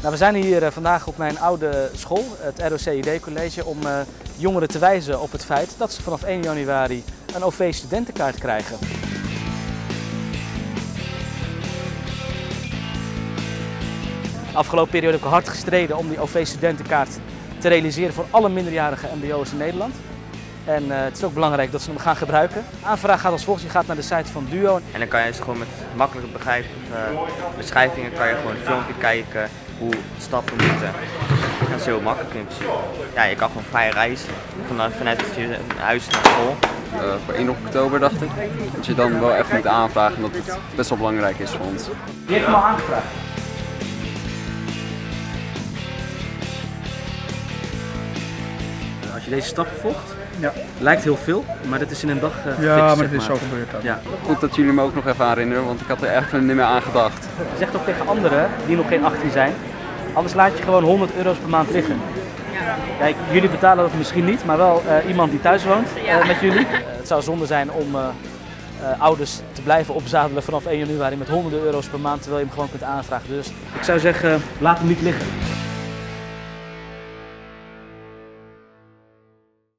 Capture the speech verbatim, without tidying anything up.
Nou, we zijn hier uh, vandaag op mijn oude school, het R O C I D College, om uh, jongeren te wijzen op het feit dat ze vanaf één januari een O V-studentenkaart krijgen. De afgelopen periode heb ik hard gestreden om die O V-studentenkaart te realiseren voor alle minderjarige M B O's in Nederland. En uh, het is ook belangrijk dat ze hem gaan gebruiken. De aanvraag gaat als volgt, je gaat naar de site van Duo. En dan kan je dus gewoon met makkelijke begrijpen, uh, beschrijvingen kan je gewoon een filmpje kijken hoe stappen moeten. Dat is heel makkelijk in principe. Ja, je kan gewoon vrij reizen vanuit, vanuit je huis naar school. Uh, voor één oktober dacht ik. Dat je dan wel even moet aanvragen omdat het best wel belangrijk is voor ons. Die heeft hem al aangevraagd. Als je deze stappen volgt, ja. Lijkt heel veel, maar dit is in een dag uh, Ja, gefixt, maar dit is maar. zo gebeurd dan. Ja. Goed dat jullie me ook nog even aanherinneren, want ik had er echt niet meer aan gedacht. Zeg ook tegen anderen die nog geen achttien zijn, anders laat je gewoon honderd euro's per maand liggen. Kijk, jullie betalen dat misschien niet, maar wel uh, iemand die thuis woont uh, met jullie. Uh, het zou zonde zijn om uh, uh, ouders te blijven opzadelen vanaf één januari met honderden euro's per maand, terwijl je hem gewoon kunt aanvragen. Dus ik zou zeggen, laat hem niet liggen.